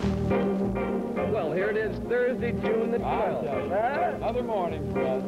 Well, here it is, Thursday, June the 12th. Another morning for us.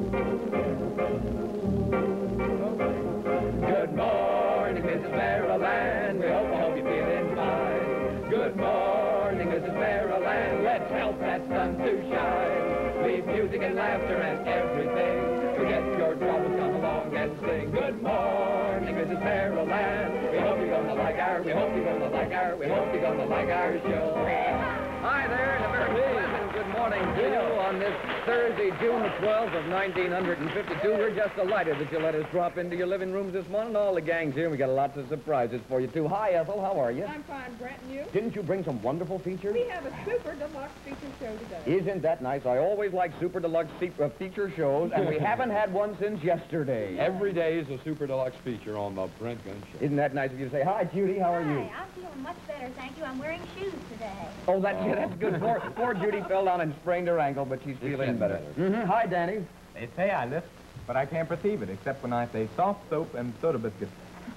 Good morning, Mrs. Maryland. We hope you're feeling fine. Good morning, Mrs. Maryland. Let's help that sun to shine. Leave music and laughter and everything. Forget your troubles, come along and sing. Good morning, Mrs. Maryland. We hope you're gonna like our, we hope you're gonna like our, we hope you're gonna like our show. Hi there, and a very pleasant good morning to you on this Thursday, June the 12th of 1952. We're just delighted that you let us drop into your living rooms this morning. All the gang's here, and we got lots of surprises for you, too. Hi, Ethel, how are you? I'm fine, Brent, and you? Didn't you bring some wonderful features? We have a super deluxe feature show today. Isn't that nice? I always like super deluxe feature shows, and we haven't had one since yesterday. Every day is a super deluxe feature on the Brent Gunts show. Isn't that nice of you to say, hi, Judy, how are you? Hi, I'm feeling much better, thank you. I'm wearing shoes today. Oh, that's good. Poor Judy fell down and sprained her ankle, but she's feeling better. Hi, Danny. They say I lift, but I can't perceive it, except when I say soft soap and soda biscuits.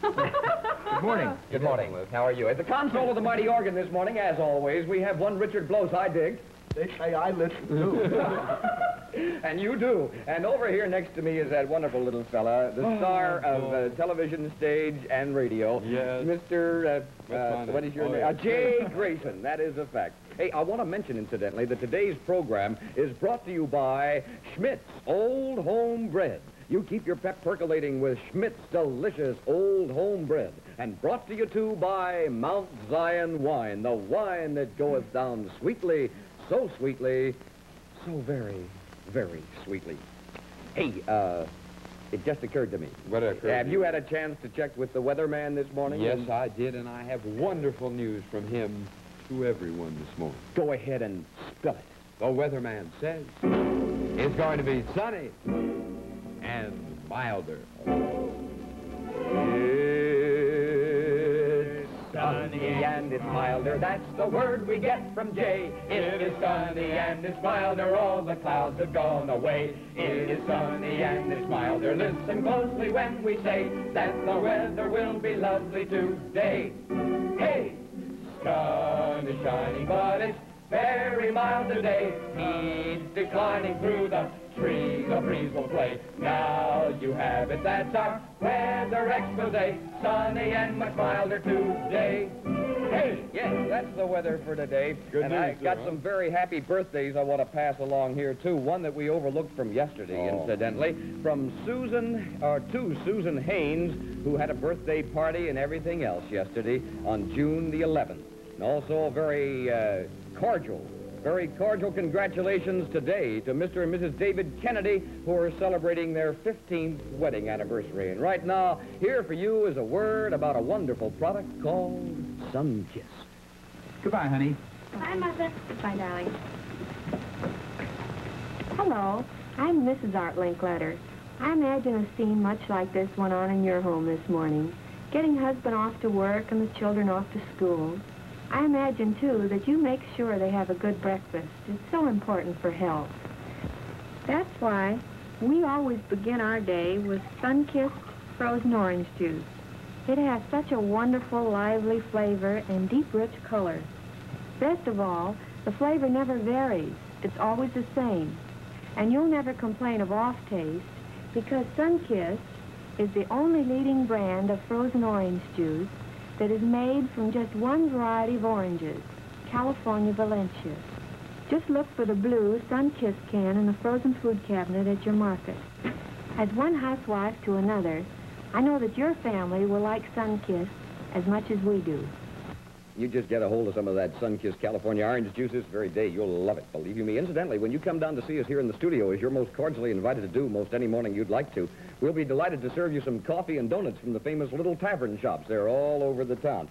Good morning. Good morning. How are you? At the console of the mighty organ this morning, as always, we have one Richard Blows. Hi, Dig. They say I listen, too. And you do. And over here next to me is that wonderful little fella, the star of television, stage, and radio. Yes. Mr. what is your name? Yeah. Jay Grayson. That is a fact. Hey, I want to mention, incidentally, that today's program is brought to you by Schmidt's Old Home Bread. You keep your pep percolating with Schmidt's delicious Old Home Bread. And brought to you, too, by Mount Zion Wine, the wine that goeth down sweetly, so sweetly, so very, very sweetly. Hey, it just occurred to me. What occurred? Have you had a chance to check with the weatherman this morning? Yes, I did, and I have wonderful news from him to everyone this morning. Go ahead and spill it. The weatherman says it's going to be sunny and milder. It's sunny and it's milder, that's the word we get from Jay. It is sunny and it's milder, all the clouds have gone away. It is sunny and it's milder, listen closely when we say that the weather will be lovely today. Hey, sun is shining, but it's very mild today. Heat's declining through the trees, a breeze will play. Now you have it, that's our weather expose. Sunny and much milder today. Hey, yes, that's the weather for today. Good and news, I got huh? some very happy birthdays I want to pass along here, too. One that we overlooked from yesterday, incidentally, from to Susan Haynes, who had a birthday party and everything else yesterday on June the 11th. And also a very cordial congratulations today to Mr. and Mrs. David Kennedy, who are celebrating their 15th wedding anniversary. And right now, here for you is a word about a wonderful product called Sun Kiss. Goodbye, honey. Bye, Mother. Bye, darling. Hello, I'm Mrs. Art Linkletter. I imagine a scene much like this went on in your home this morning, getting husband off to work and the children off to school. I imagine, too, that you make sure they have a good breakfast. It's so important for health. That's why we always begin our day with sun-kissed frozen orange juice. It has such a wonderful, lively flavor and deep, rich color. Best of all, the flavor never varies. It's always the same. And you'll never complain of off taste because Sun-Kissed is the only leading brand of frozen orange juice that is made from just one variety of oranges, California Valencia. Just look for the blue Sun-Kissed can in the frozen food cabinet at your market. As one housewife to another, I know that your family will like Sun-Kissed as much as we do. You just get a hold of some of that Sun-Kissed California orange juice this very day. You'll love it, believe you me. Incidentally, when you come down to see us here in the studio, as you're most cordially invited to do most any morning you'd like to, we'll be delighted to serve you some coffee and donuts from the famous little tavern shops. They're all over the town.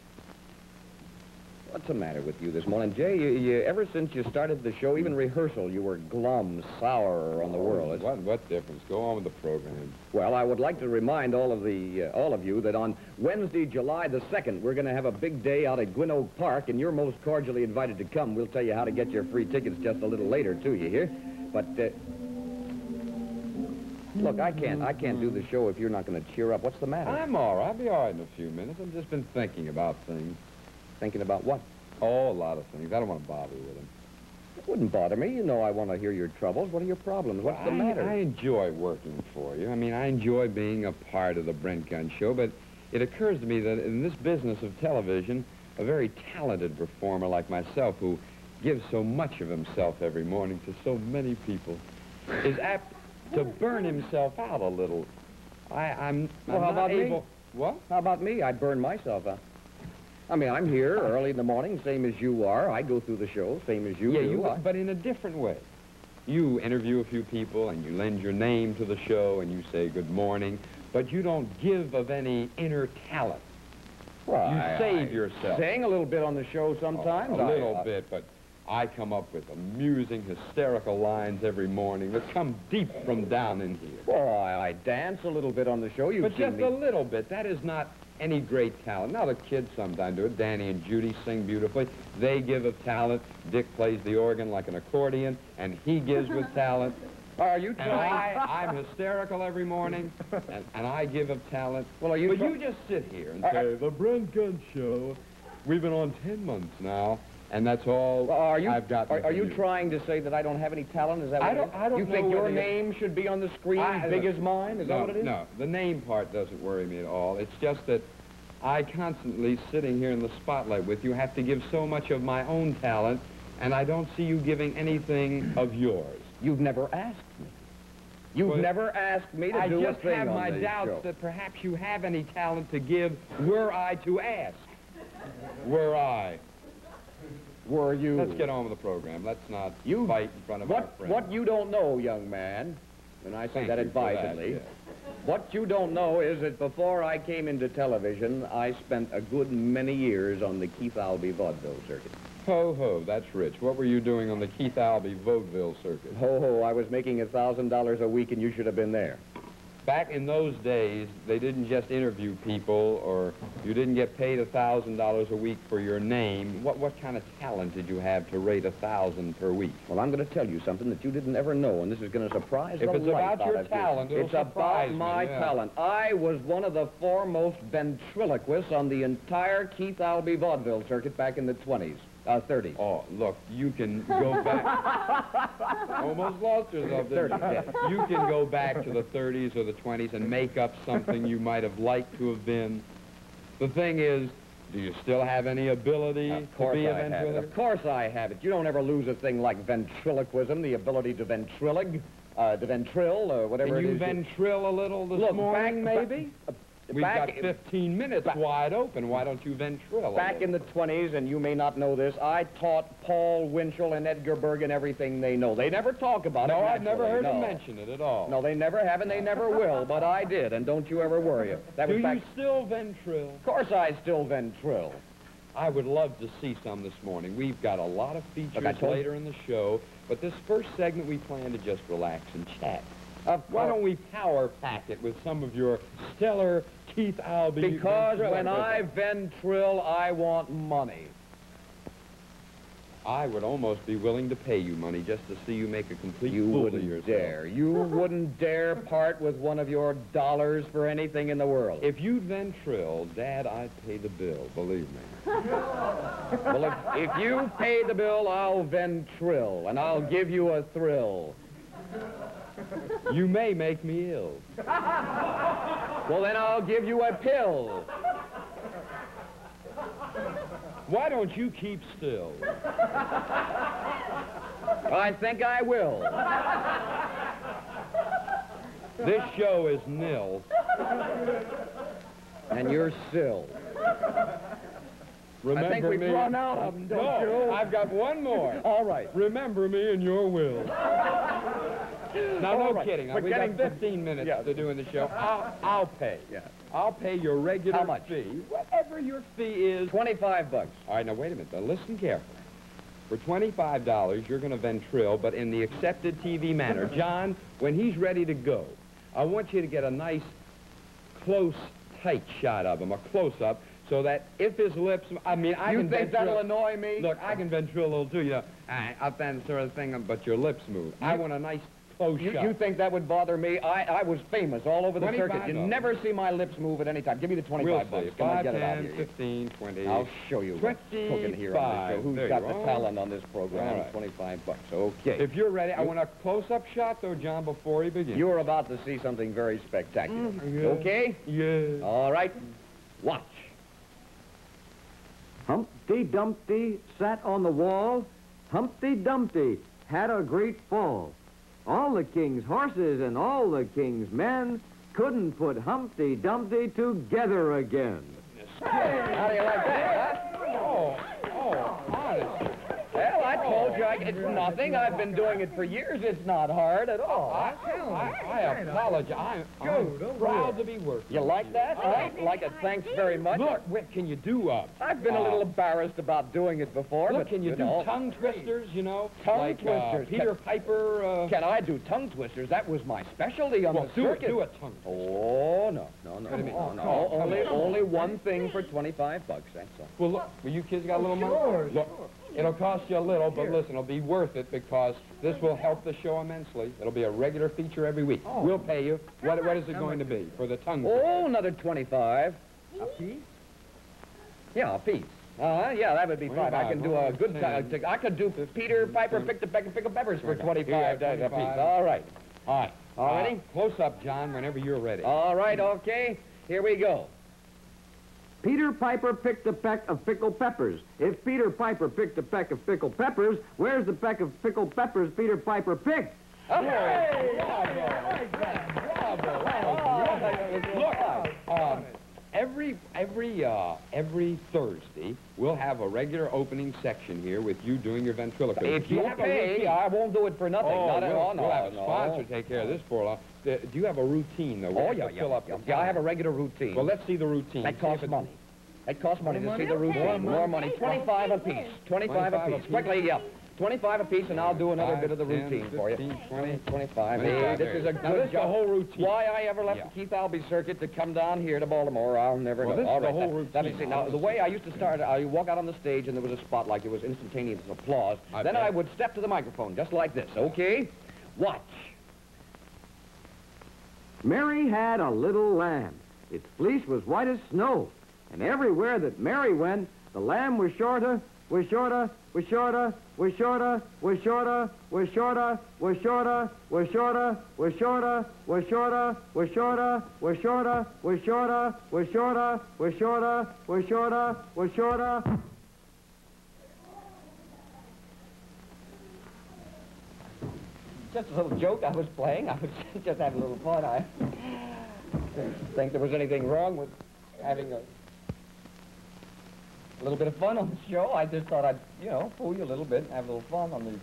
What's the matter with you this morning, Jay? Ever since you started the show, even rehearsal, you were glum, sour on the world. What difference? Go on with the program. Well, I would like to remind all of you that on Wednesday, July the 2nd, we're going to have a big day out at Gwynn Oak Park, and you're most cordially invited to come. We'll tell you how to get your free tickets just a little later, too, you hear? But, look, I can't do the show if you're not going to cheer up. What's the matter? I'm all right. I'll be all right in a few minutes. I've just been thinking about things. Thinking about what? Oh, a lot of things. I don't want to bother you with them. It wouldn't bother me. You know I want to hear your troubles. What are your problems? What's the matter? I enjoy working for you. I mean, I enjoy being a part of the Brent Gunts show, but it occurs to me that in this business of television, a very talented performer like myself who gives so much of himself every morning to so many people is apt to burn himself out a little. I'm Well, how not about able... me? What? How about me? I burn myself out. I mean, I'm here early in the morning, same as you are. I go through the show, same as you do. But in a different way. You interview a few people, and you lend your name to the show, and you say good morning, but you don't give of any inner talent. Well, You save yourself. Sing a little bit on the show sometimes. A little bit, but I come up with amusing, hysterical lines every morning that come deep from down in here. Well, I dance a little bit on the show. You've But seen just me. a little bit. That is not any great talent. Now, the kids sometimes do it. Danny and Judy sing beautifully. They give of talent. Dick plays the organ like an accordion, and he gives with talent. Are you And trying? I'm hysterical every morning, and I give of talent. Well, are you But try- you just sit here and say, the Brent Gunts Show. We've been on 10 months now, and that's all I've got. Are you trying to say that I don't have any talent? Is that what it is? I don't You know think your whether you- name should be on the screen big as mine? Is that what it is? No, the name part doesn't worry me at all. It's just that I constantly, sitting here in the spotlight with you, have to give so much of my own talent, and I don't see you giving anything of yours. You've never asked me. You've Well, never asked me to I do a just thing have on my this doubts show. that perhaps you have any talent to give were I to ask. Were I. Were you? Let's get on with the program. Let's not You- fight in front of our friends. What you don't know, young man, and I say Thank that you for that, advisedly, yes. what you don't know is that before I came into television, I spent a good many years on the Keith Albee vaudeville circuit. Ho, ho, that's rich. What were you doing on the Keith Albee vaudeville circuit? Ho, ho, I was making $1,000 a week, and you should have been there. Back in those days, they didn't just interview people, or you didn't get paid $1,000 a week for your name. What kind of talent did you have to rate $1,000 per week? Well, I'm going to tell you something that you didn't ever know, and this is going to surprise If the it's life about out your of you. talent, it'll It's surprise about me, my yeah. talent. I was one of the foremost ventriloquists on the entire Keith Albee vaudeville circuit back in the 20s. 30s. Oh, look, you can go back. Almost lost yourself, didn't you? 30s, You can go back to the 30s or the 20s and make up something you might have liked to have been. The thing is, do you still have any ability Of to course be a I have it. ventriloquist? Of course I have it. You don't ever lose a thing like ventriloquism, the ability to ventrilogue, to ventril, whatever Can it you is. ventril a little this Look, morning, back- maybe? We've back- got 15 minutes wide open. Why don't you ventril a Back in little? the 20s, and you may not know this, I taught Paul Winchell and Edgar Bergen everything they know. They never talk about it. No, I've never heard naturally, him no. mention it at all. No, they never have, and they never will, but I did, and don't you ever worry. That Do was back... you still ventril? Of course I still ventril. I would love to see some this morning. We've got a lot of features Look, I told- later in the show, but this first segment we plan to just relax and chat. Of Why course. don't we power pack it with some of your stellar Keith Albee? Because when I ventriloquism? ventril, I want money. I would almost be willing to pay you money just to see you make a complete You fool of wouldn't yourself. dare. You wouldn't dare part with one of your dollars for anything in the world. If you'd ventril, Dad, I'd pay the bill, believe me. Well, if you pay the bill, I'll ventril, and I'll give you a thrill. You may make me ill. Well, then I'll give you a pill. Why don't you keep still? I think I will. This show is nil. And you're still. Remember I think we've me. run out of them, don't No, you? I've got one more. All right. Remember me in your will. Now, no All right. kidding. We're We've got getting- 15 minutes Yeah. to doing the show. I'll pay. Yeah. I'll pay your regular How much? fee, whatever your fee is. $25. All right, now wait a minute. Now listen carefully. For $25, you're going to ventril, but in the accepted TV manner. John, when he's ready to go, I want you to get a nice, close, tight shot of him, a close-up, so that if his lips, I mean, I You can think that'll ventril- annoy me? Look, I can ventril a little too, you know, up that sort of thing, but your lips move. I want a nice, close-up. You think that would bother me? I was famous all over the circuit. You $25. never see my lips move at any time. Give me the 25 bucks. Come on, 5, get it out 10, here. 15, 20. I'll show you what's cooking here on this show. Who's There got you the are. talent on this program? All right. 25 bucks. Okay. If you're ready, I want a close-up shot, though, John, before he begins. You're about to see something very spectacular. Yeah. Okay? Yeah. All right. Watch. Humpty Dumpty sat on the wall. Humpty Dumpty had a great fall. All the king's horses and all the king's men couldn't put Humpty Dumpty together again. How do you like that, huh? Honest. Well, I told you it's nothing. I've been doing it for years. It's not hard at all. I apologize. I'm proud to be working. You like that? I like it. Thanks very much. Look, what can you do? I've been a little embarrassed about doing it before, Look, but can you do know. tongue twisters, you know? Tongue like, twisters. Peter Piper. Can I do tongue twisters? That was my specialty on the circuit. Do a tongue twister. Oh, no. Only one thing for 25 bucks, that's all. Well, look, you kids got a little money? Look, it'll cost you a little, but listen, it'll be worth it because this will help the show immensely. It'll be a regular feature every week. We'll pay you. What is it going to be for the tongue twister? Oh, another 25. A piece? Yeah, a piece. Yeah, that would be fine. I can do a good time. I could do Peter Piper picked a peck of pickled peppers for 25 a piece. All right. All right. All ready? Close up, John, whenever you're ready. All right, okay. Here we go. Peter Piper picked a peck of pickled peppers. If Peter Piper picked a peck of pickled peppers, where's the peck of pickled peppers Peter Piper picked? Hey! Look, every Thursday, we'll have a regular opening section here with you doing your ventriloquism. If you pay, I won't do it for nothing. Not at all. We'll have a sponsor take care of this for us. Do you have a routine, though? Oh, yeah. I have a regular routine. Well, let's see the routine. That costs money. It costs money to see the routine. More money. 25 apiece. 25 apiece. Quickly, yeah. 25 apiece, and I'll do another bit of the routine for you. 20, 25. Hey, This is a now, good this is the job. whole routine. Why I ever left the Keith Albee circuit to come down here to Baltimore, I'll never know. This All is the right, whole let me routine. see. Now, the way I used to start, I walk out on the stage, and there was a spot like it was instantaneous applause. Then I would step to the microphone, just like this, okay? Watch. Mary had a little lamb. Its fleece was white as snow. And everywhere that Mary went, the lamb was shorter, was shorter, was shorter, was shorter, was shorter, was shorter, was shorter, was shorter, was shorter, was shorter, was shorter, was shorter, was shorter, was shorter, was shorter, was shorter, was shorter. Just a little joke I was playing. I was just having a little fun. I didn't think there was anything wrong with having a little bit of fun on the show. I just thought I'd, fool you a little bit and have a little fun on the...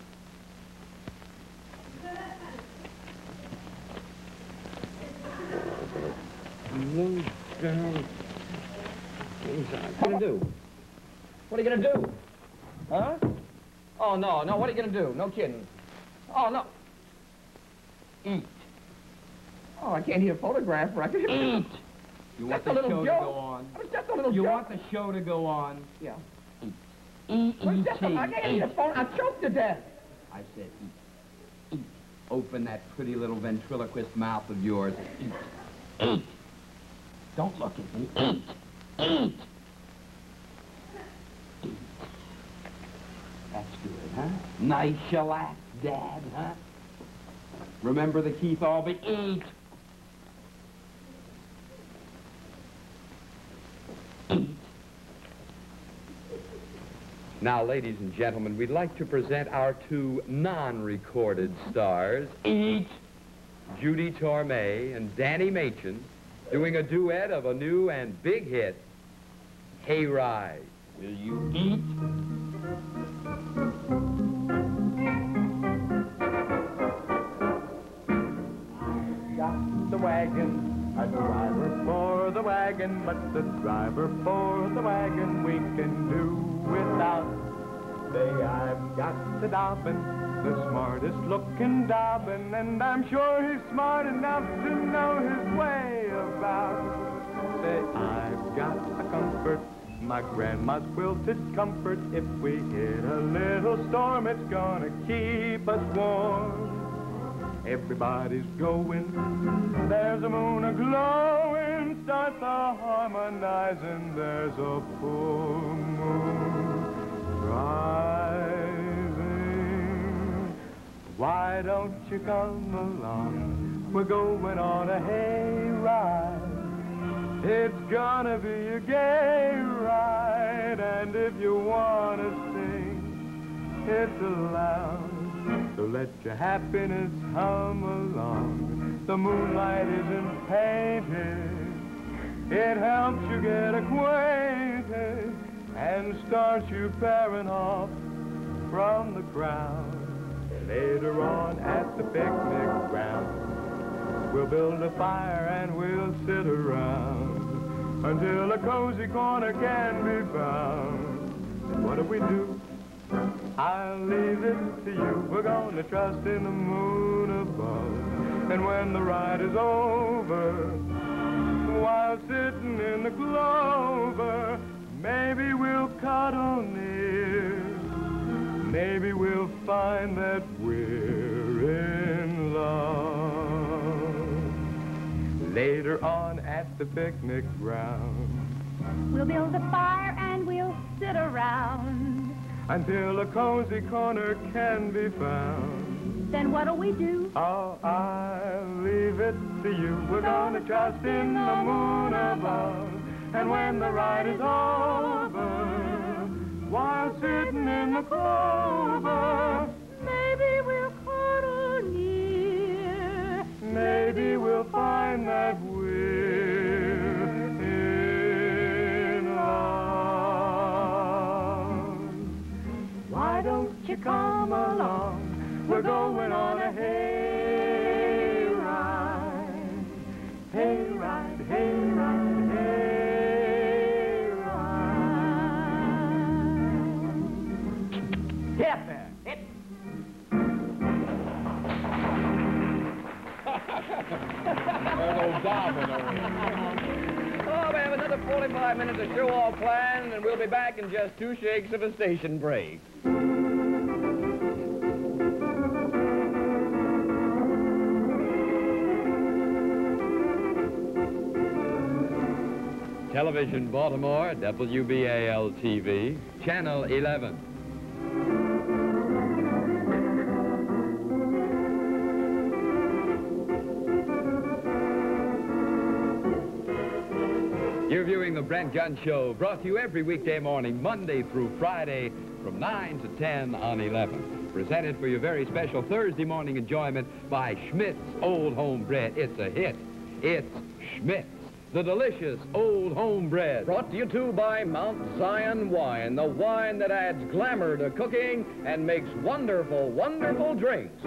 What are you gonna do? What are you gonna do? Huh? Oh, no, what are you gonna do? No kidding. Oh, no. Eat. Oh, I can't hear a photograph record. Eat. You want the show to go on. It was just a little You joke. want the show to go on. Yeah. E-E-T. I can't hear the phone. I'm choked to death. I said eat. Eat. Open that pretty little ventriloquist mouth of yours. Eat. Eat. Don't look at me. Eat. Eat. Eat. That's good, huh? Nice shellac, Dad, huh? Remember the Keith Albee? Eat. Eat. Now, ladies and gentlemen, we'd like to present our two non-recorded stars, Eat, Judy Torme and Danny Machin, doing a duet of a new and big hit, Hayride. Will you eat? Got the wagon, a driver for the wagon, but the driver for the wagon we can do without. Say, I've got the Dobbin, the smartest looking Dobbin, and I'm sure he's smart enough to know his way about. Say, I've got a comfort, my grandma's quilted comfort. If we hit a little storm, it's gonna keep us warm. Everybody's going. There's a moon a-glowing, starts a-harmonizing. There's a full moon rising. Why don't you come along? We're going on a hayride. It's gonna be a gay ride, and if you wanna sing, it's allowed. So let your happiness hum along. The moonlight isn't painted. It helps you get acquainted and starts you pairing off from the crowd. Later on at the picnic ground, we'll build a fire and we'll sit around until a cozy corner can be found. And what do we do? I'll leave it to you. We're gonna trust in the moon above. And when the ride is over, while sitting in the clover, maybe we'll cuddle near. Maybe we'll find that we're in love. Later on at the picnic ground, We'll build a fire and we'll sit around. until a cozy corner can be found. Then what'll we do? Oh, I'll leave it to you. We're gonna trust in the moon above. And when the ride is over, while sitting in the clover, Maybe we'll cuddle near. maybe we'll find that we're in love. Why don't you come along? We're going on a hayride. Hayride, hayride, hayride. Hit there. Hit. Oh, we have another 45 minutes of show all planned, and we'll be back in just 2 shakes of a station break. Television Baltimore, WBAL-TV, Channel 11. You're viewing the Brent Gunts Show, brought to you every weekday morning, Monday through Friday, from 9 to 10 on 11. Presented for your very special Thursday morning enjoyment by Schmidt's Old Home Bread. It's a hit. It's Schmidt's, the delicious Old Home Bread. Brought to you, too, by Mount Zion Wine, the wine that adds glamour to cooking and makes wonderful, wonderful drinks.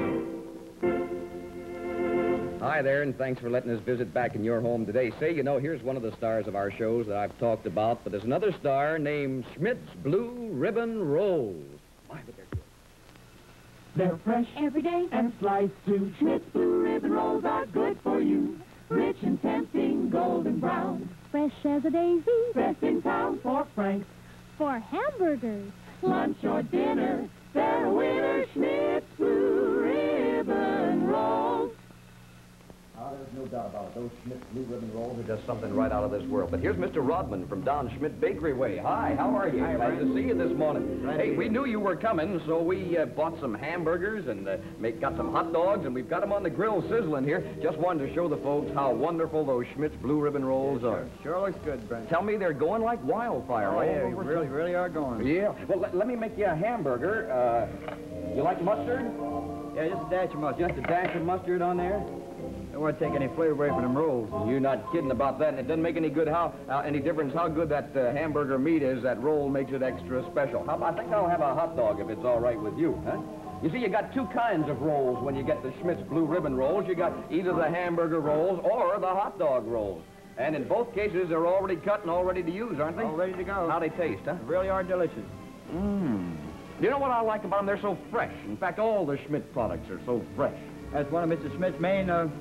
Hi there, and thanks for letting us visit back in your home today. Say, you know, here's one of the stars of our shows that I've talked about, but there's another star named Schmidt's Blue Ribbon Rolls. My, but they're good. They're fresh Every day. and sliced too. Schmidt's Blue Ribbon Rolls are good for you. Rich and tempting, golden brown. Fresh as a daisy. Best in town for Franks. For hamburgers. Lunch or dinner, they're a winner. Schmidt's Blue Ribbon Rolls. There's no doubt about it. Those Schmidt Blue Ribbon Rolls are just something right out of this world. But here's Mr. Rodman from Don Schmidt Bakery Way. Hi, how are you? Hi, Glad Brian. to see you this morning. Glad to Hey, be we here. knew you were coming, so we bought some hamburgers and got some hot dogs, and we've got them on the grill sizzling here. Just wanted to show the folks how wonderful those Schmidt's Blue Ribbon Rolls are. Sure looks good, Brent. Tell me they're going like wildfire. all over you town. really are going. Yeah. Well, let me make you a hamburger. You like mustard? Yeah, just a dash of mustard. Just a dash of mustard on there. Don't want to take any flavor away from them rolls. You're not kidding about that, and it doesn't make any good any difference how good that hamburger meat is. That roll makes it extra special. I think I'll have a hot dog if it's all right with you, huh? You see, you got 2 kinds of rolls when you get the Schmidt's Blue Ribbon Rolls. You got either the hamburger rolls or the hot dog rolls. And in both cases, they're already cut and all ready to use, aren't they? All ready to go. How they taste, huh? Really are delicious. You know what I like about them? They're so fresh. In fact, all the Schmidt products are so fresh. That's one of Mr. Schmidt's main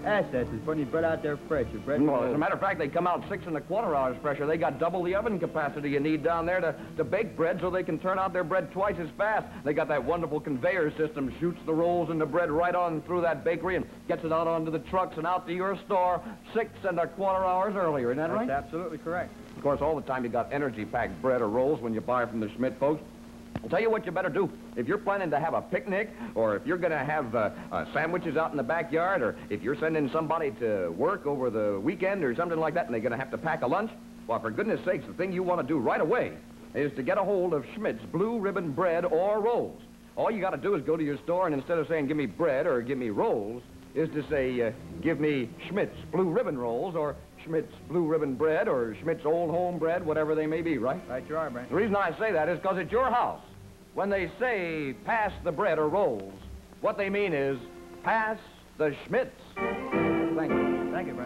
Assets is putting your bread out there fresh. Your bread. Well, as a matter of fact, they come out 6 1/4 hours fresher. They got double the oven capacity you need down there to bake bread so they can turn out their bread twice as fast. They got that wonderful conveyor system, shoots the rolls and the bread right on through that bakery and gets it out onto the trucks and out to your store 6 1/4 hours earlier. Isn't that right? That's absolutely correct. Of course, all the time you got energy-packed bread or rolls when you buy from the Schmidt folks. I'll tell you what you better do. If you're planning to have a picnic, or if you're going to have sandwiches out in the backyard, or if you're sending somebody to work over the weekend or something like that, and they're going to have to pack a lunch, well, for goodness sakes, the thing you want to do right away is to get a hold of Schmidt's Blue Ribbon Bread or Rolls. All you got to do is go to your store, and instead of saying, give me bread or give me rolls, is to say, give me Schmidt's Blue Ribbon Rolls, or Schmidt's Blue Ribbon Bread, or Schmidt's Old Home Bread, whatever they may be, right? Right you are, Brent. The reason I say that is because it's your house. When they say, pass the bread or rolls, what they mean is, pass the Schmidts. Thank you. Thank you, Brent.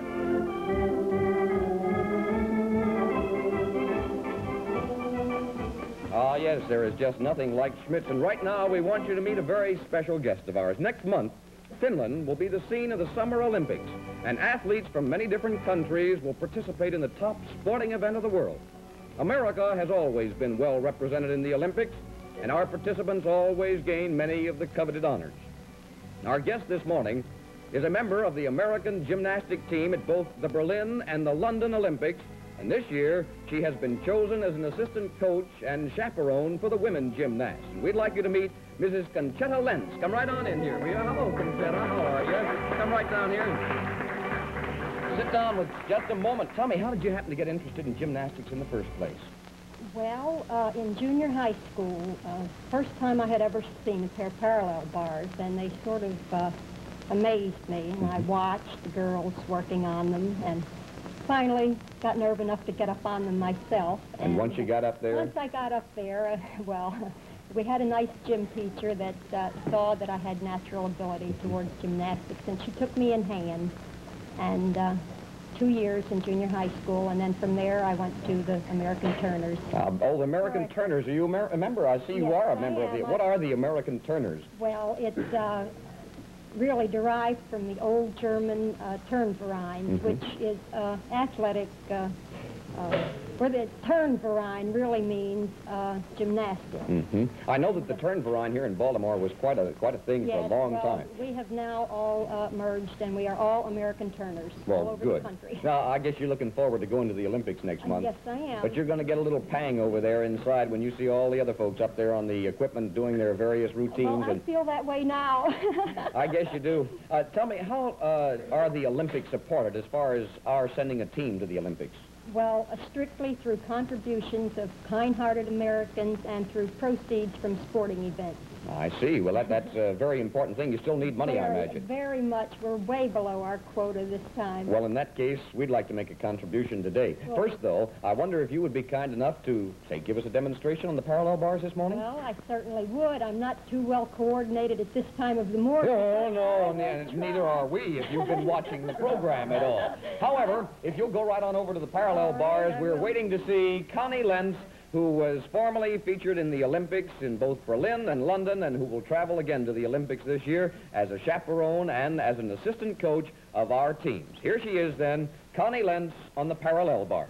Ah, yes, there is just nothing like Schmidt's, and right now we want you to meet a very special guest of ours. Next month, Finland will be the scene of the Summer Olympics, and athletes from many different countries will participate in the top sporting event of the world. America has always been well represented in the Olympics, and our participants always gain many of the coveted honors. Our guest this morning is a member of the American gymnastic team at both the Berlin and the London Olympics, and this year she has been chosen as an assistant coach and chaperone for the women gymnasts. And we'd like you to meet Mrs. Conchetta Lentz. Come right on in here. Hello, Conchetta. How are you? Come right down here. Sit down with just a moment. Tell me, how did you happen to get interested in gymnastics in the first place? Well, in junior high school, first time I had ever seen a pair of parallel bars, and they sort of amazed me, and I watched the girls working on them, and finally got nerve enough to get up on them myself. And once you got up there? Once I got up there, well, we had a nice gym teacher that saw that I had natural ability towards gymnastics, and she took me in hand, and 2 years in junior high school, and then from there I went to the American Turners. Oh, the American Turners. Are you a member? I see you are a member of the... What are the American Turners? Well, it's really derived from the old German Turnverein, which is athletic, where the Turnverein really means gymnastics. I know that the Turnverein here in Baltimore was quite a thing for a long time. We have now all merged, and we are all American Turners all over the country. Now, I guess you're looking forward to going to the Olympics next month. Yes, I am. But you're going to get a little pang over there inside when you see all the other folks up there on the equipment doing their various routines. Well, I feel that way now. I guess you do. Tell me, how are the Olympics supported as far as our sending a team to the Olympics? Well, strictly through contributions of kind-hearted Americans and through proceeds from sporting events. I see. Well, that's a very important thing. You still need money, I imagine. Very much. We're way below our quota this time. Well, in that case, we'd like to make a contribution today. Well, first, though, I wonder if you would be kind enough to, say, give us a demonstration on the parallel bars this morning? Well, I certainly would. I'm not too well coordinated at this time of the morning. No, neither are we if you've been watching the program at all. However, if you'll go right on over to the parallel bars, we're waiting to see Connie Lentz, who was formerly featured in the Olympics in both Berlin and London, and who will travel again to the Olympics this year as a chaperone and as an assistant coach of our teams. Here she is then, Connie Lentz on the parallel bars.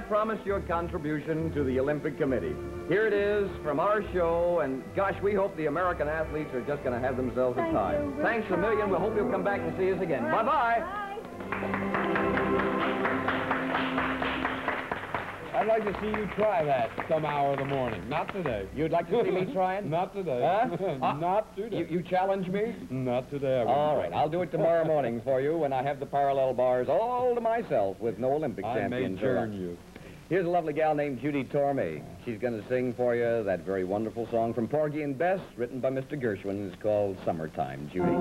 promised your contribution to the Olympic Committee. Here it is from our show, and gosh, we hope the American athletes are just going to have themselves a time. Thanks a million. We hope you'll come back and see us again. Bye-bye. I'd like to see you try that some hour of the morning. Not today. You'd like to see me trying? Not today. Huh? Not today. You challenge me? Not today. All right, I'll do it tomorrow morning for you when I have the parallel bars all to myself with no Olympic champions. I may turn you. Here's a lovely gal named Judy Tormey. She's going to sing for you that very wonderful song from Porgy and Bess, written by Mr. Gershwin. It's called Summertime, Judy.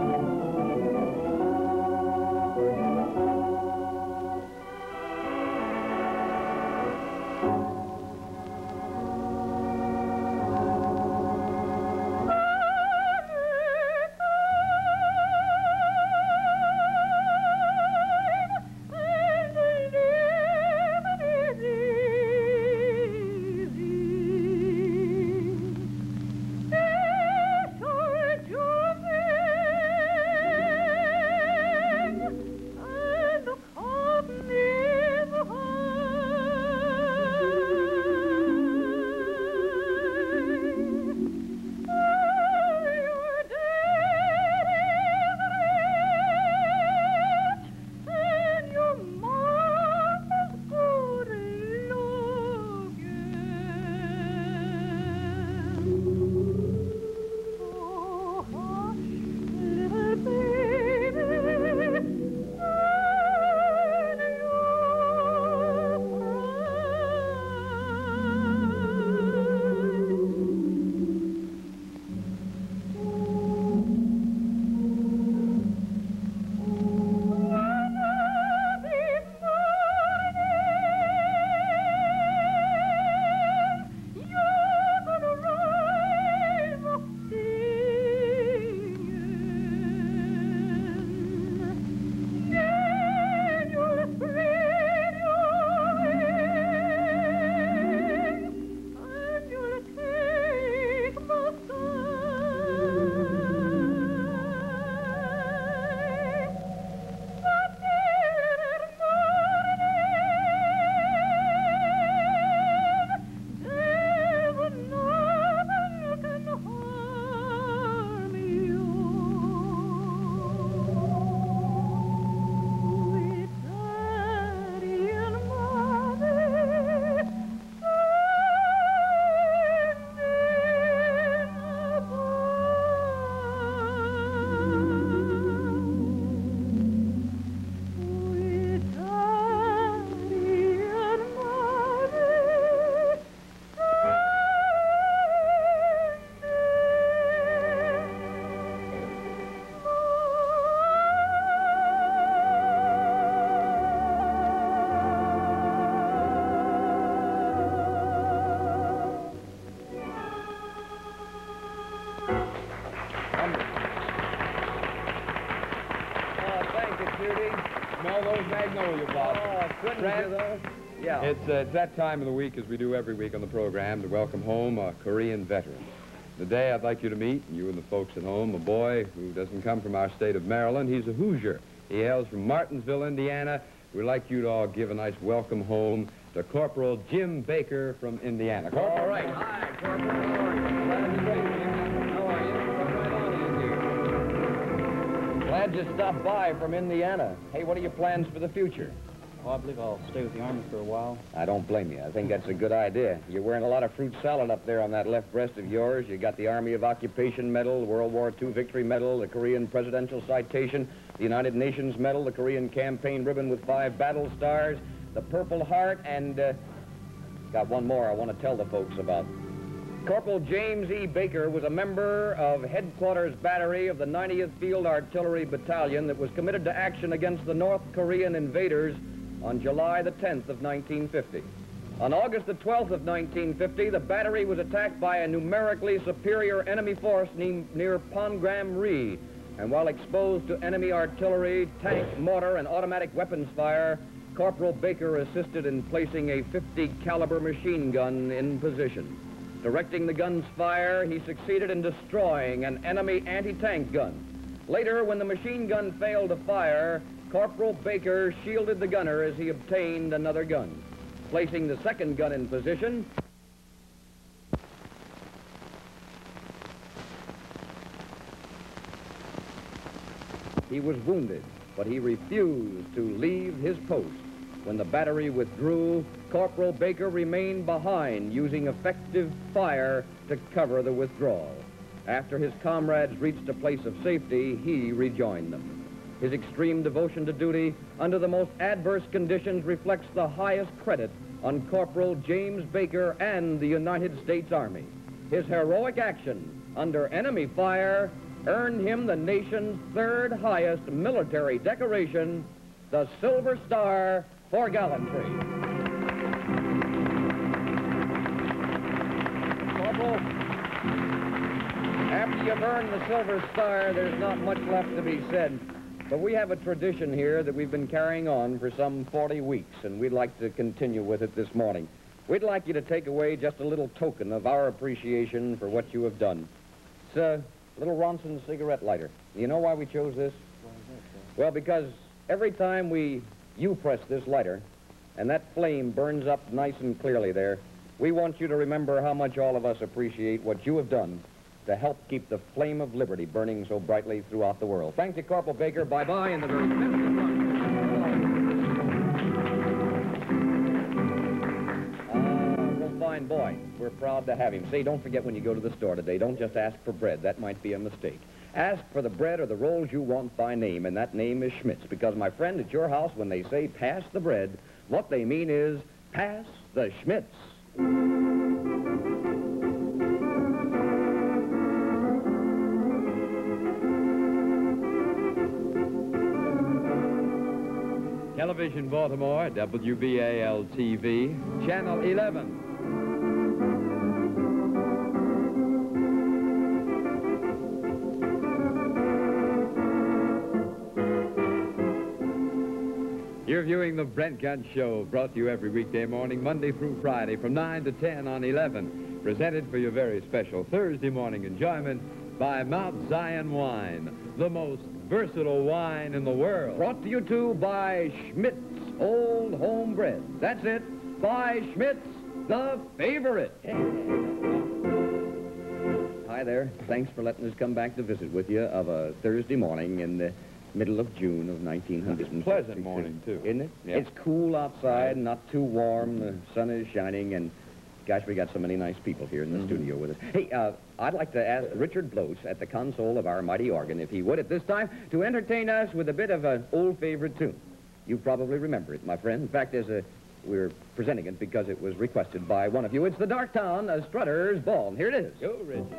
Smell those magnolia blossoms. Oh, couldn't you, though? Yeah. It's that time of the week, as we do every week on the program, to welcome home a Korean veteran. Today, I'd like you to meet, you and the folks at home, a boy who doesn't come from our state of Maryland. He's a Hoosier. He hails from Martinsville, Indiana. We'd like you to all give a nice welcome home to Corporal Jim Baker from Indiana. Corporal. All right. Hi, Corporal. How are you? Glad to meet you. How are you? Come right on in here. Glad you stopped by from Indiana. Hey, what are your plans for the future? Well, I believe I'll stay with the Army for a while. I don't blame you. I think that's a good idea. You're wearing a lot of fruit salad up there on that left breast of yours. You got the Army of Occupation Medal, World War II Victory Medal, the Korean Presidential Citation, the United Nations Medal, the Korean Campaign Ribbon with 5 battle stars, the Purple Heart, and got one more I want to tell the folks about. Corporal James E. Baker was a member of Headquarters Battery of the 90th Field Artillery Battalion that was committed to action against the North Korean invaders on July the 10th of 1950. On August the 12th of 1950, the battery was attacked by a numerically superior enemy force near Pongram Ri, and while exposed to enemy artillery, tank, mortar, and automatic weapons fire, Corporal Baker assisted in placing a .50 caliber machine gun in position. Directing the gun's fire, he succeeded in destroying an enemy anti-tank gun. Later, when the machine gun failed to fire, Corporal Baker shielded the gunner as he obtained another gun. Placing the second gun in position. He was wounded, but he refused to leave his post. When the battery withdrew, Corporal Baker remained behind, using effective fire to cover the withdrawal. After his comrades reached a place of safety, he rejoined them. His extreme devotion to duty under the most adverse conditions reflects the highest credit on Corporal James Baker and the United States Army. His heroic action under enemy fire earned him the nation's third highest military decoration, the Silver Star for gallantry. Corporal, after you've earned the Silver Star, there's not much left to be said. But we have a tradition here that we've been carrying on for some 40 weeks, and we'd like to continue with it this morning. We'd like you to take away just a little token of our appreciation for what you have done. It's a little Ronson cigarette lighter. You know why we chose this? Why is that, sir? Well, because every time you press this lighter, and that flame burns up nice and clearly there, we want you to remember how much all of us appreciate what you have done to help keep the flame of liberty burning so brightly throughout the world. Thank you, Corporal Baker. Bye-bye, and the very best of luck. Real fine boy. We're proud to have him. Say, don't forget when you go to the store today, don't just ask for bread. That might be a mistake. Ask for the bread or the rolls you want by name, and that name is Schmitz. Because, my friend, at your house, when they say pass the bread, what they mean is pass the Schmitz. Television Baltimore, WBAL-TV, Channel 11. You're viewing the Brent Gunts Show, brought to you every weekday morning, Monday through Friday, from 9 to 10 on 11. Presented for your very special Thursday morning enjoyment by Mount Zion Wine, the most versatile wine in the world. Brought to you, too, by Schmitz Old Home Bread. That's it, by Schmitz, the favorite. Hi there. Thanks for letting us come back to visit with you of a Thursday morning in the middle of June of 1900. It's a pleasant morning, too. Isn't it? Yep. It's cool outside, not too warm. The sun is shining, and gosh, we got so many nice people here in the studio with us. Hey, I'd like to ask Richard Bloats at the console of our mighty organ, if he would, at this time, to entertain us with a bit of an old favorite tune. You probably remember it, my friend. In fact, we're presenting it because it was requested by one of you. It's the Darktown Strutter's Ball. Here it is. Go, Richard.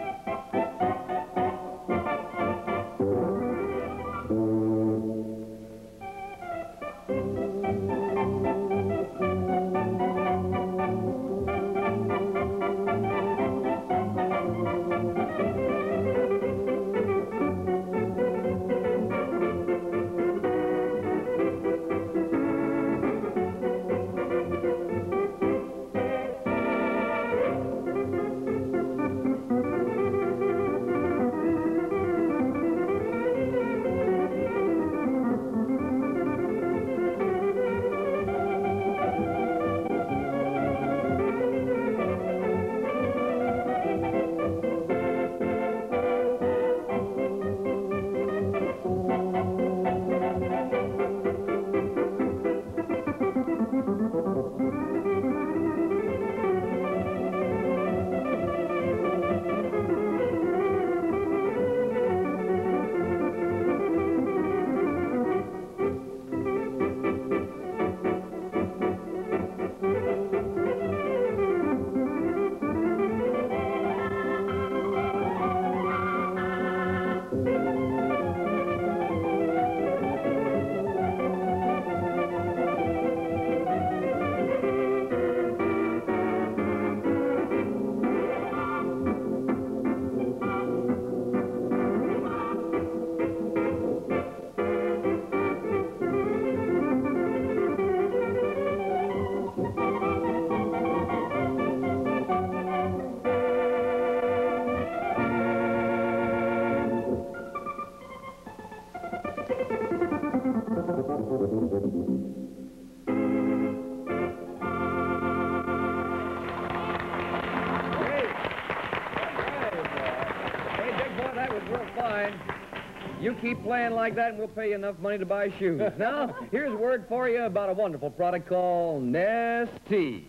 Wag. You keep playing like that and we'll pay you enough money to buy shoes. Now, here's a word for you about a wonderful product called Nest Tea.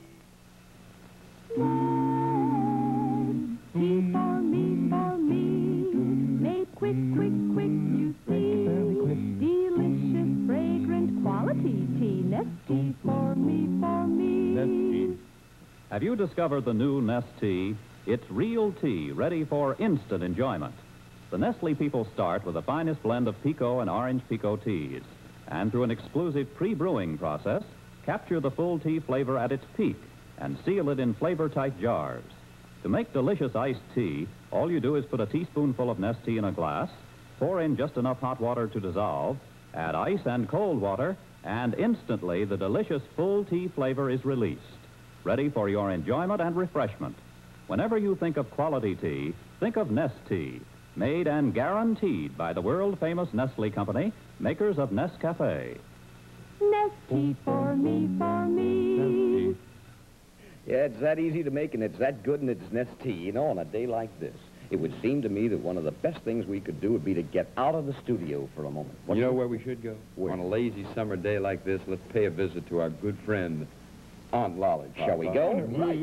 Tea for me, made quick, you see. Delicious, fragrant, quality tea. Nest tea for me. Nest tea. Have you discovered the new Nest tea? It's real tea, ready for instant enjoyment. The Nestle people start with the finest blend of Pico and Orange Pico teas, and through an exclusive pre-brewing process, capture the full tea flavor at its peak and seal it in flavor-tight jars. To make delicious iced tea, all you do is put a teaspoonful of Nest tea in a glass, pour in just enough hot water to dissolve, add ice and cold water, and instantly the delicious full tea flavor is released, ready for your enjoyment and refreshment. Whenever you think of quality tea, think of Nest tea, made and guaranteed by the world-famous Nestle Company, makers of Nescafe. Nest tea for me. Yeah, it's that easy to make and it's that good and it's Nest tea. You know, on a day like this, it would seem to me that one of the best things we could do would be to get out of the studio for a moment. You know where we should go? Where? On a lazy summer day like this, let's pay a visit to our good friend, Aunt Lollipop. Shall we go?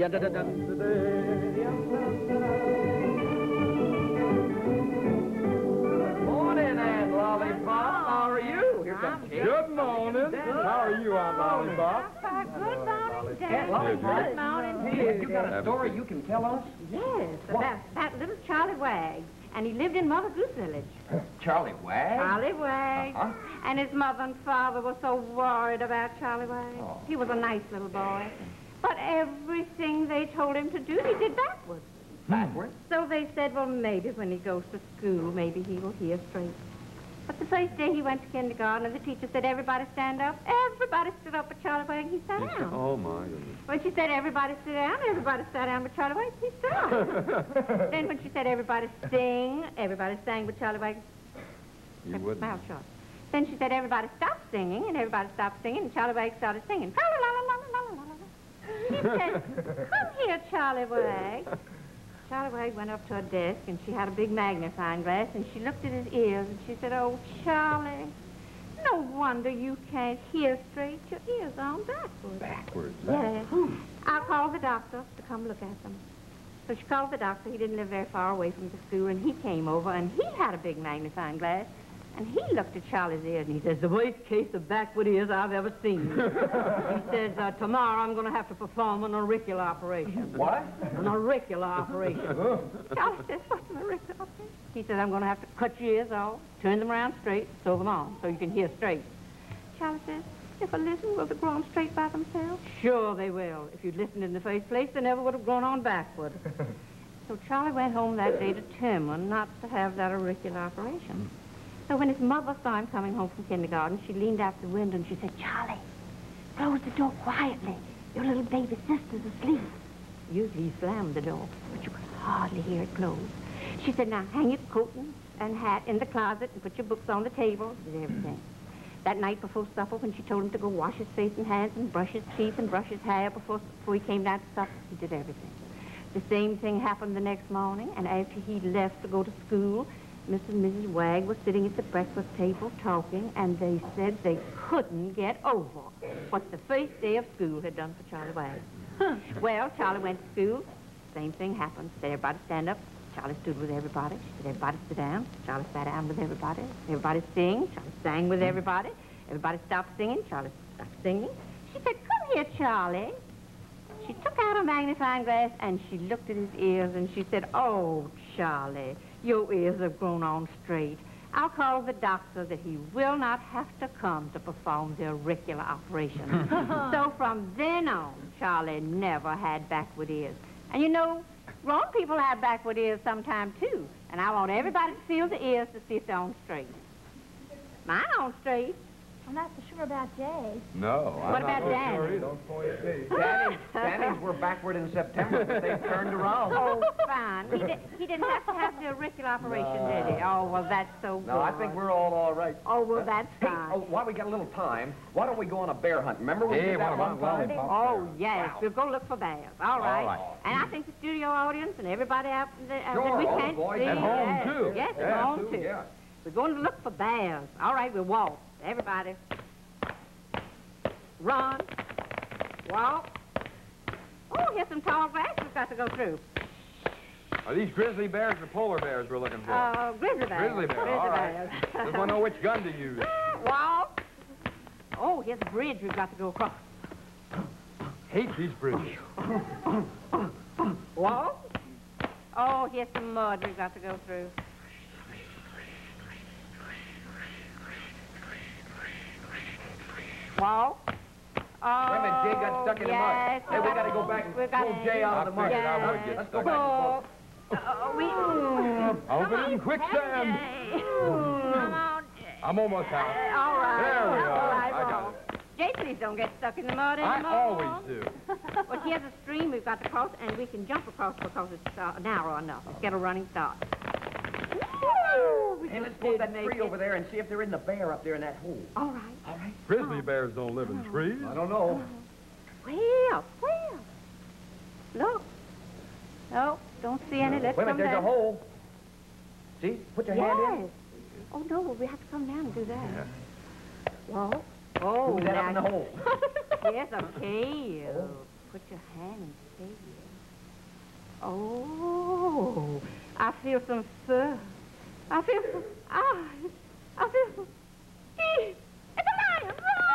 Morning, Aunt Lollipop. How are you? Here comes Kate. Good morning. How are you, Aunt Lollipop? Good morning, Daddy. Aunt Lollipop. Good morning. Here, you got a story you can tell us? Yes, about that little Charlie Wag. And he lived in Mother Goose Village. Charlie Wag? Charlie Wag. Uh-huh. And his mother and father were so worried about Charlie Wag. Oh. He was a nice little boy. But everything they told him to do, he did backwards. Backwards? So they said, well, maybe when he goes to school, maybe he will hear straight. But the first day he went to kindergarten, and the teacher said, everybody stand up. Everybody stood up but Charlie Wag, he sat down. Oh, my goodness. When she said, everybody sit down, everybody sat down but Charlie Wag, he stopped. Then when she said, everybody sing, everybody sang but Charlie Wag. You kept his wouldn't. mouth shut. Then she said, everybody stop singing, and everybody stopped singing, and Charlie Wag started singing. He said, come here, Charlie Wag. Charlie Wag went up to her desk, and she had a big magnifying glass, and she looked at his ears, and she said, oh, Charlie, no wonder you can't hear straight. Your ears are on backwards. Backwards. Yes. I'll call the doctor to come look at them. So she called the doctor. He didn't live very far away from the school, and he came over, and he had a big magnifying glass, and he looked at Charlie's ears, and he says, the worst case of backward ears I've ever seen. He says, tomorrow I'm going to have to perform an auricular operation. What? An auricular operation. Charlie says, what's an auricular operation? He says, I'm going to have to cut your ears off, turn them around straight, sew them on, so you can hear straight. Charlie says, if I listen, will they grow on straight by themselves? Sure they will. If you'd listened in the first place, they never would have grown on backward. So Charlie went home that day determined not to have that auricular operation. So when his mother saw him coming home from kindergarten, she leaned out the window and she said, Charlie, close the door quietly. Your little baby sister's asleep. Usually he slammed the door, but you could hardly hear it close. She said, now hang your coat and hat in the closet and put your books on the table. Did everything. That night before supper, when she told him to go wash his face and hands and brush his teeth and brush his hair before he came down to supper, he did everything. The same thing happened the next morning, and after he left to go to school, Mr. and Mrs. Wag were sitting at the breakfast table talking, and they said they couldn't get over what the first day of school had done for Charlie Wag. Well, Charlie went to school. Same thing happened. Said, everybody stand up. Charlie stood with everybody. She said, everybody sit down. Charlie sat down with everybody. Everybody sing. Charlie sang with everybody. Everybody stopped singing. Charlie stopped singing. She said, come here, Charlie. She took out a magnifying glass, and she looked at his ears, and she said, oh, Charlie, your ears have grown on straight. I'll call the doctor that he will not have to come to perform the auricular operation. So from then on, Charlie never had backward ears. And you know, grown people have backward ears sometime, too. And I want everybody to feel the ears to see if they're on straight. Mine on straight. I'm not so sure about Jay. No. What about Danny? Don't point me. Danny's were backward in September, but they've turned around. Oh, fine. He didn't have to have the auricular operation, did he? Oh, well, that's so good. No, I think we're all right. Oh, well, that's Hey, fine. while we got a little time, why don't we go on a bear hunt? Remember we did that one time? Oh, yes. We'll go look for bears. All right. right. And I think the studio audience and everybody out there Sure, that we all the can't boys see. at home, yes. too. Yes, Yeah, at home, too, too. yeah. We're going to look for bears. All right, we'll walk. Everybody. Run. Walk. Oh, here's some tall grass we've got to go through. Are these grizzly bears or polar bears we're looking for? Grizzly bears. Grizzly bear, Grizzly all right. bears. Just want to know which gun to use. Walk. Oh, here's a bridge we've got to go across. Hate these bridges. Walk. Oh, here's some mud we've got to go through. Walk. Oh, Wait a minute, Jay got stuck in the mud. yes, Hey, we got to go back and pull Jay out of the mud. Yes. I would get Let's go stuck. back. I'll get in quicksand. Come on, Jay. I'm almost out. All right. There we All are. right, I got Walt. Jay, please don't get stuck in the mud I anymore. always do. Well, here's a stream we've got to cross, and we can jump across because it's narrow enough. Let's get a running start. Woo! Hey, let's pull that tree over there and see if there isn't a bear up there in that hole. All right. All right. Grizzly bears don't live in trees. I don't know. Well. Look. No, don't see any. Let's Wait a come minute, there's a down. hole. See? Put your hand in. Yes. Oh, no, we have to come down and do that. Well, oh, Who's that up in the hole? Yes, a tail. Put your hand and see it. Oh, I feel some fur. I feel some... I feel some... It's a lion!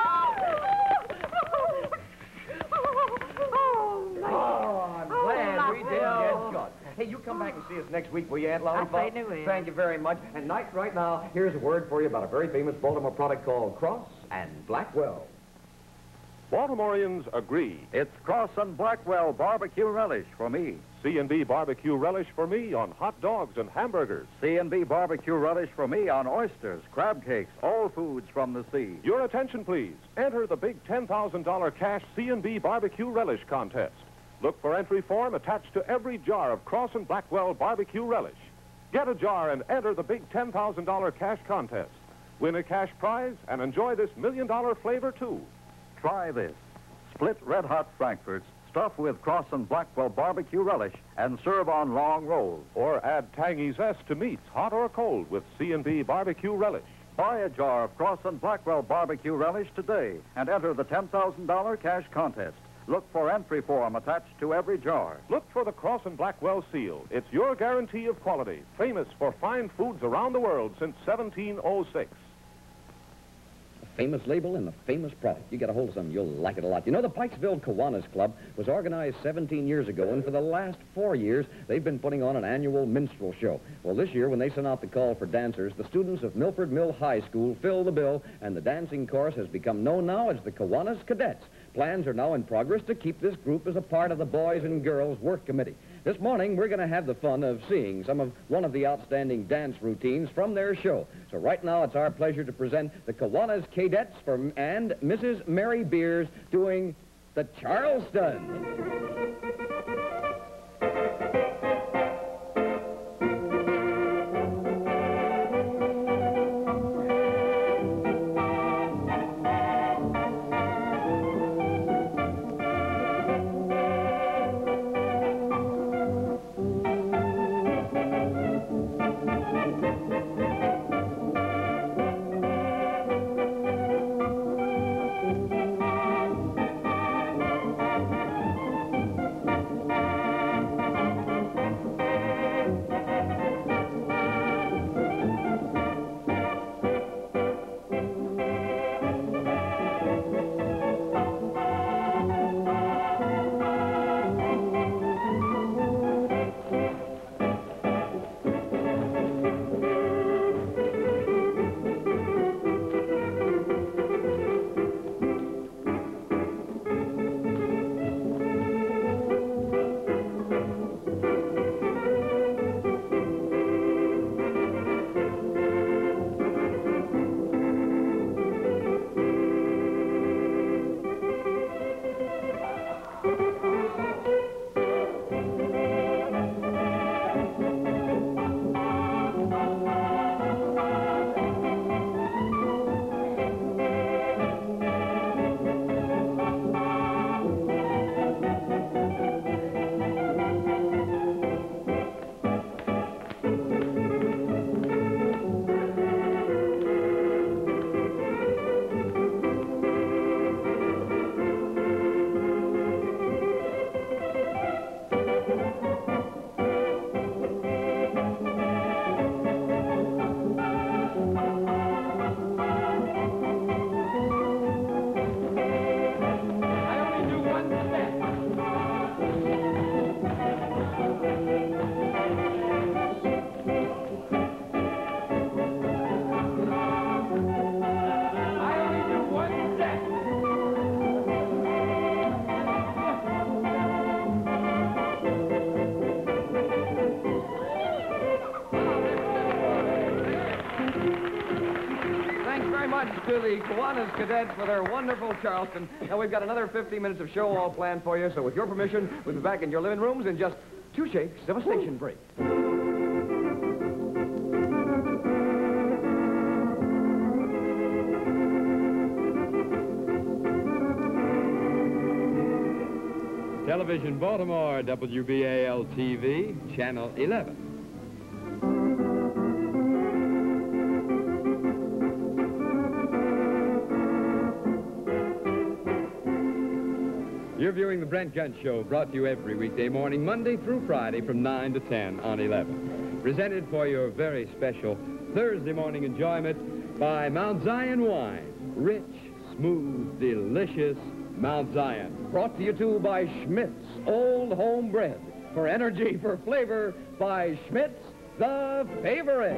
Oh, I'm glad we didn't get cut. Hey, you come back and see us next week, will you, Aunt Lollipop? I certainly will. Thank you very much. And right now, here's a word for you about a very famous Baltimore product called Cross and Blackwell. Baltimoreans agree. It's Cross and Blackwell barbecue relish for me. C&B barbecue relish for me on hot dogs and hamburgers. C&B barbecue relish for me on oysters, crab cakes, all foods from the sea. Your attention, please. Enter the big $10,000 cash C&B barbecue relish contest. Look for entry form attached to every jar of Cross and Blackwell barbecue relish. Get a jar and enter the big $10,000 cash contest. Win a cash prize and enjoy this $1 million flavor, too. Try this. Split red-hot Frankfurts, stuff with Cross and Blackwell barbecue relish, and serve on long rolls. Or add tangy zest to meats, hot or cold, with C&B barbecue relish. Buy a jar of Cross and Blackwell barbecue relish today and enter the $10,000 cash contest. Look for entry form attached to every jar. Look for the Cross and Blackwell seal. It's your guarantee of quality, famous for fine foods around the world since 1706. Famous label and a famous product. You get a hold of something, you'll like it a lot. You know, the Pikesville Kiwanis Club was organized 17 years ago, and for the last 4 years, they've been putting on an annual minstrel show. Well, this year, when they sent out the call for dancers, the students of Milford Mill High School filled the bill, and the dancing chorus has become known now as the Kiwanis Cadets. Plans are now in progress to keep this group as a part of the Boys and Girls Work Committee. This morning, we're going to have the fun of seeing one of the outstanding dance routines from their show. So right now, it's our pleasure to present the Kiwanis Cadets and Mrs. Mary Beers doing the Charleston. much to the Kiwanis cadets for their wonderful Charleston. Now, we've got another 50 minutes of show all planned for you, so with your permission, we'll be back in your living rooms in just 2 shakes of a station break. Television Baltimore, WBAL-TV, Channel 11. You're viewing the Brent Gunts Show, brought to you every weekday morning, Monday through Friday from 9 to 10 on 11. Presented for your very special Thursday morning enjoyment by Mount Zion Wine. Rich, smooth, delicious Mount Zion. Brought to you, too, by Schmidt's Old Home Bread. For energy, for flavor, by Schmidt's, the favorite.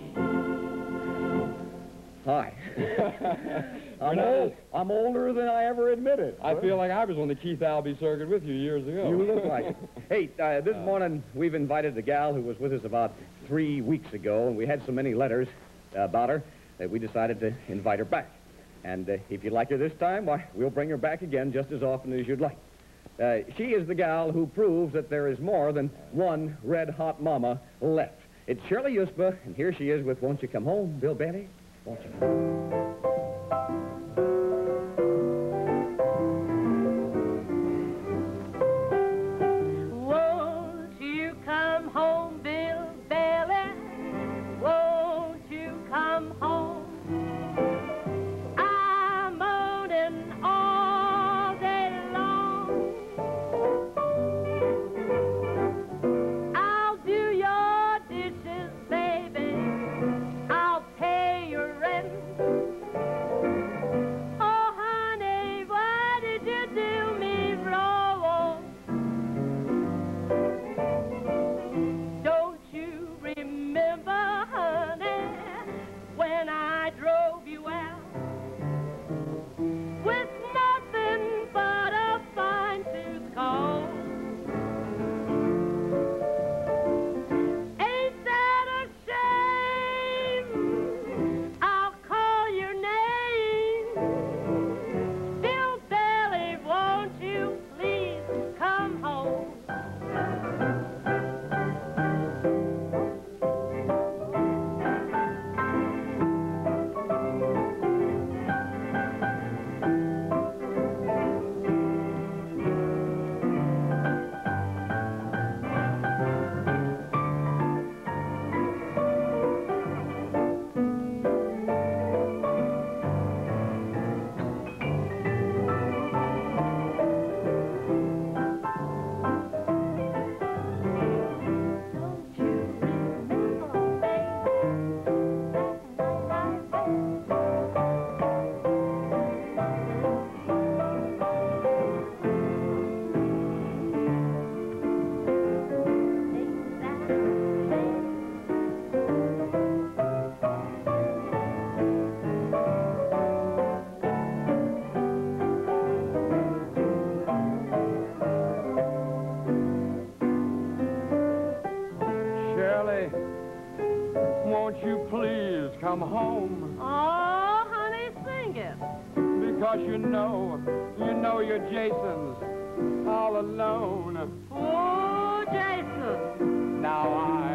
Hi. I'm older than I ever admitted. I feel like I was on the Keith Albee circuit with you years ago. You look like it. Hey, this morning we've invited a gal who was with us about 3 weeks ago, and we had so many letters about her that we decided to invite her back. And if you'd like her this time, why, we'll bring her back again just as often as you'd like. She is the gal who proves that there is more than one red-hot mama left. It's Shirley Uspa, and here she is with Won't You Come Home, Bill Bailey. Won't you come home? Won't you come home, Bill Bailey? Won't you come home? I'm moaning all day long. I'll do your dishes, baby. I'll pay your rent. Oh, honey, why did you do me wrong? Don't you remember, honey, when I drove you out with nothing but a fine-tooth comb? Ain't that a shame? I'll call your name. Bill Bailey, won't you please come home? Shirley, won't you please come home? Oh, honey, sing it. Because you know you're Jason's all alone. Oh, Jason. Now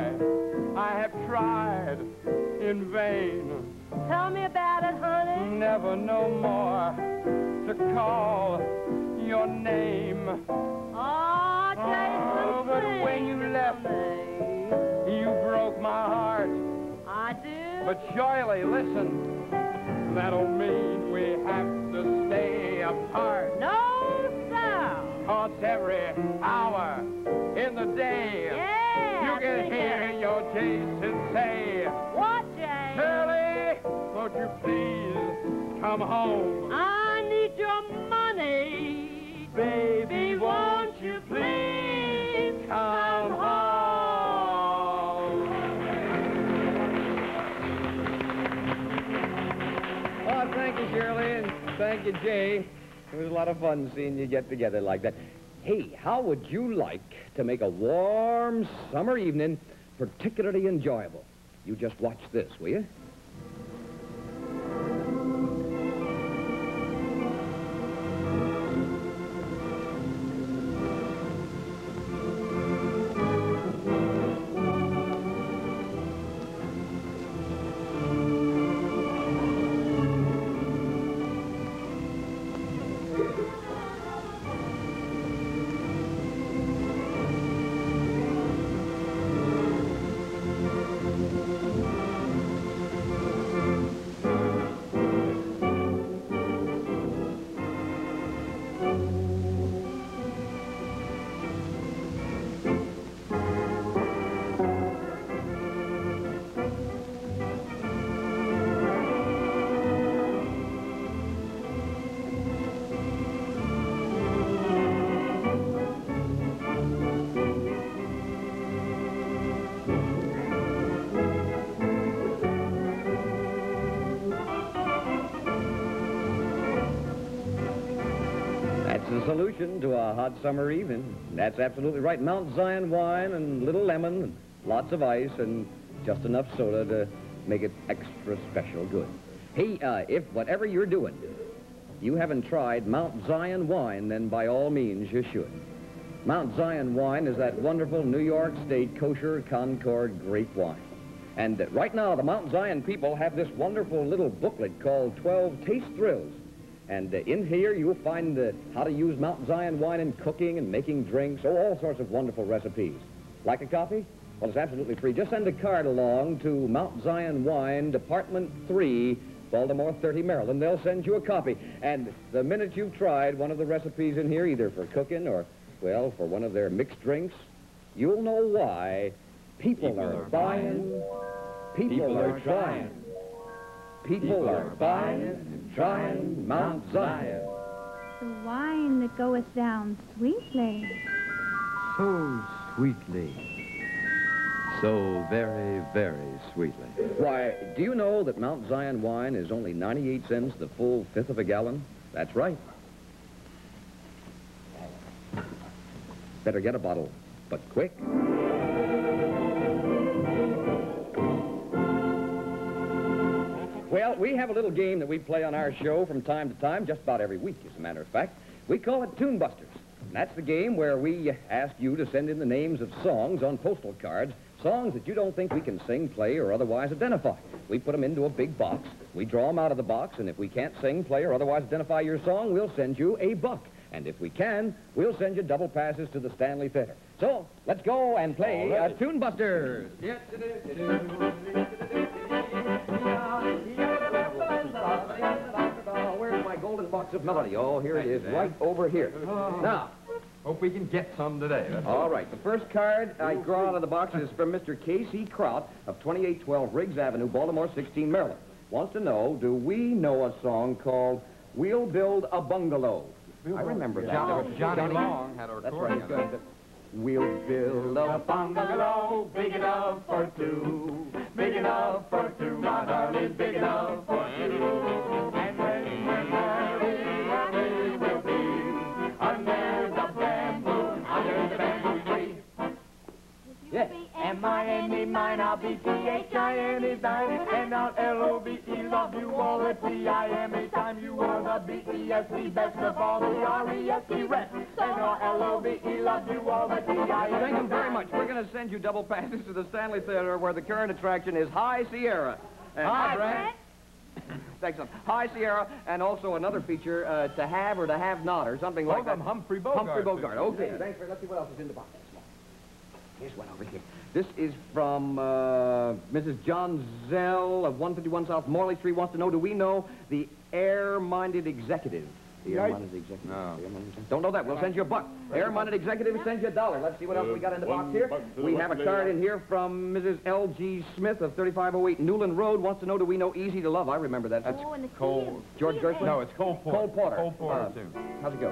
I have tried in vain. Tell me about it, honey. Never no more to call your name. Oh, Jason, Oh, but sing when you left, you broke my heart. I do. But Shirley, listen, that'll mean we have to stay apart. No, sir. 'Cause every hour in the day, Yeah. you can sing hear it. your Jason say, What, Jay? Shirley, won't you please come home? I need your money. Baby, won't you please come home? Oh, thank you, Shirley, and thank you, Jay. It was a lot of fun seeing you get together like that. Hey, how would you like to make a warm summer evening particularly enjoyable? You just watch this, will you? solution to a hot summer evening. That's absolutely right. Mount Zion wine and little lemon, and lots of ice, and just enough soda to make it extra special good. Hey, if whatever you're doing, you haven't tried Mount Zion wine, then by all means you should. Mount Zion wine is that wonderful New York State kosher Concord grape wine. And right now, the Mount Zion people have this wonderful little booklet called 12 Taste Thrills. And in here, you'll find how to use Mount Zion wine in cooking and making drinks, all sorts of wonderful recipes. Like a copy? Well, it's absolutely free. Just send a card along to Mount Zion Wine, Department 3, Baltimore 30, Maryland. They'll send you a copy. And the minute you've tried one of the recipes in here, either for cooking or, well, for one of their mixed drinks, you'll know why people are buying, people are trying. People are buying and trying Mount Zion. The wine that goeth down sweetly. So sweetly. So very, very sweetly. Why, do you know that Mount Zion wine is only 98 cents the full fifth of a gallon? That's right. Better get a bottle, but quick. Well, we have a little game that we play on our show from time to time, just about every week, as a matter of fact. We call it Tune Busters. And that's the game where we ask you to send in the names of songs on postal cards, songs that you don't think we can sing, play, or otherwise identify. We put them into a big box. We draw them out of the box, and if we can't sing, play, or otherwise identify your song, we'll send you a buck. And if we can, we'll send you double passes to the Stanley Theater. So, let's go and play Tune Busters. Where's my golden box of melody? Oh, here it is, right over here. Now, hope we can get some today. all right, the first card I draw out of the box is from Mr. K.C. Kraut of 2812 Riggs Avenue, Baltimore, 16, Maryland. Wants to know, do we know a song called We'll Build a Bungalow? I remember that. Johnny Long had a recording of it. We'll build a bungalow big enough for two. Big enough for two, my darling, big enough for two. And when we're married, we will be under the bamboo tree. Yes. M-I-N-E, mine, I'll be T-H-I-N-E, dine, and I'll L-O-V-E, love you all the T-I-M-E, time you are the B-E-S-T, best of all the R-E-S-T, rest, and I'll L-O-V-E, love you all the T-I-M-E. Thank you very much. We're going to send you double passes to the Stanley Theater, where the current attraction is High Sierra. And Hi, Brent. Thanks, son. High Sierra, and also another feature, To Have or To Have Not, or something like that. Humphrey Bogart. Humphrey Bogart. Okay, thanks. Let's see what else is in the box. Here's one over here. This is from Mrs. John Zell of 151 South Morley Street. Wants to know, do we know the air-minded executive? The air-minded executive. No. Don't know that. We'll send you a buck. Air-minded executive sends you $1. Let's see what else we got in the box here. We have a card in here from Mrs. L.G. Smith of 3508 Newland Road. Wants to know, do we know Easy to Love? I remember that. That's Cole. George Gershwin? No, it's Cole Porter. Cole Porter. Cole Porter, too. How's it go?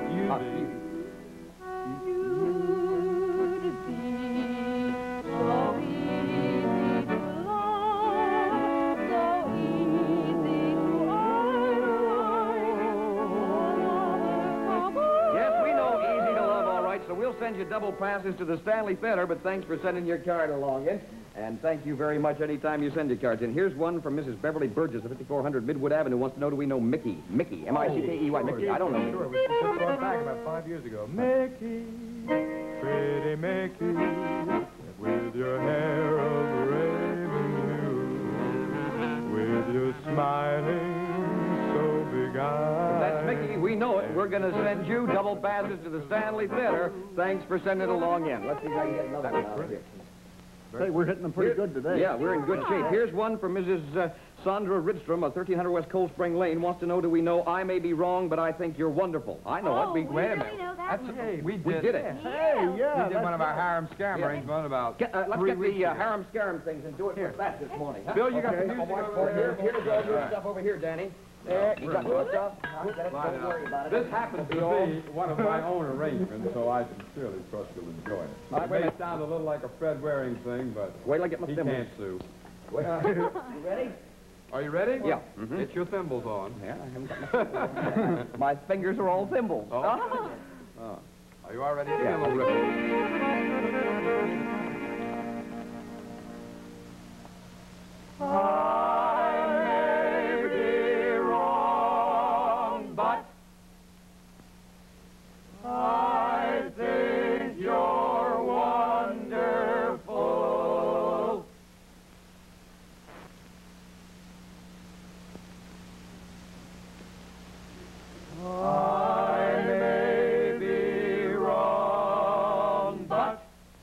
So we'll send you double passes to the Stanley Theater, but thanks for sending your card along in. And thank you very much anytime you send your cards in. Here's one from Mrs. Beverly Burgess of 5400 Midwood Avenue. Wants to know, do we know Mickey? Mickey, M-I-C-K-E-Y, Mickey. I don't know. Sure, we just brought back about 5 years ago. Mickey, pretty Mickey, with your hair of raven hue, with your smiling so big eyes. That's Mickey. We know it. We're going to send you double passes to the Stanley Theater. Thanks for sending it along in. Let's see if I can get another one out of here. Say, we're hitting them pretty good today. Yeah, we're in good shape. Here's one from Mrs. Sandra Ridstrom of 1300 West Cold Spring Lane. Wants to know, do we know I may be wrong, but I think you're wonderful? I know it. Wait a minute. We did it. Hey, yeah. We did one of our harem scam arrangements about Let's 3 get weeks the ago. harem scarum things and do it for that this morning. Huh? Bill, you got the Okay. music over here. Here's all your stuff over here, Danny. There, you got your stuff. Don't worry about it. This happens to be one of my own arrangements, so I sincerely trust you'll enjoy it. It may sound a little like a Fred Waring thing, but wait till I get my he thimbles. can't sue. You ready? Are you ready? Yeah. Get your thimbles on. Yeah, I haven't got my fingers are all thimbles. Oh. Are you all ready? Yeah. We'll rip it. I may be wrong, but I think you're wonderful. I may be wrong, but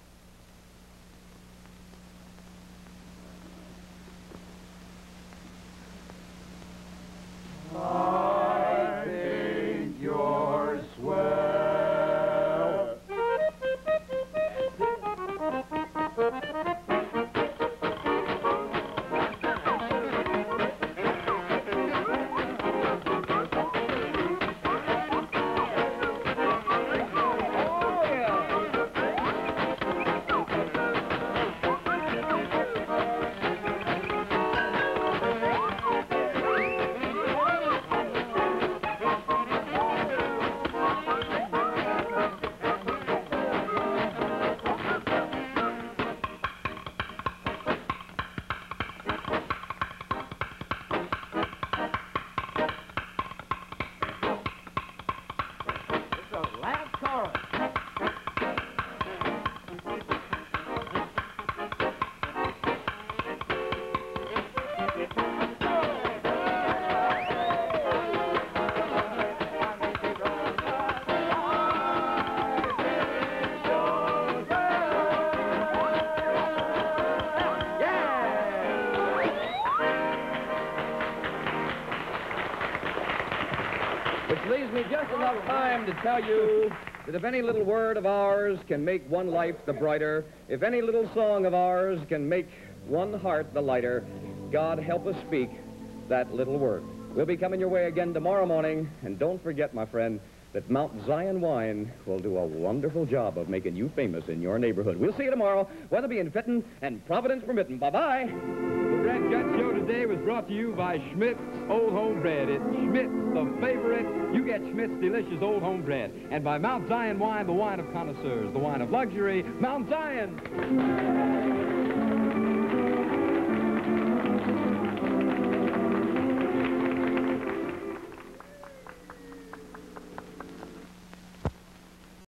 I think you're swell. Which leaves me just enough time to tell you that if any little word of ours can make one life the brighter, if any little song of ours can make one heart the lighter, God help us speak that little word. We'll be coming your way again tomorrow morning, and don't forget, my friend, that Mount Zion Wine will do a wonderful job of making you famous in your neighborhood. We'll see you tomorrow, weather being fitting and Providence permitting. Bye-bye. The Brent Gunts Show today was brought to you by Schmidt's Old Home Bread. It's Schmidt's, the favorite. You get Schmidt's delicious Old Home Bread. And by Mount Zion Wine, the wine of connoisseurs, the wine of luxury, Mount Zion.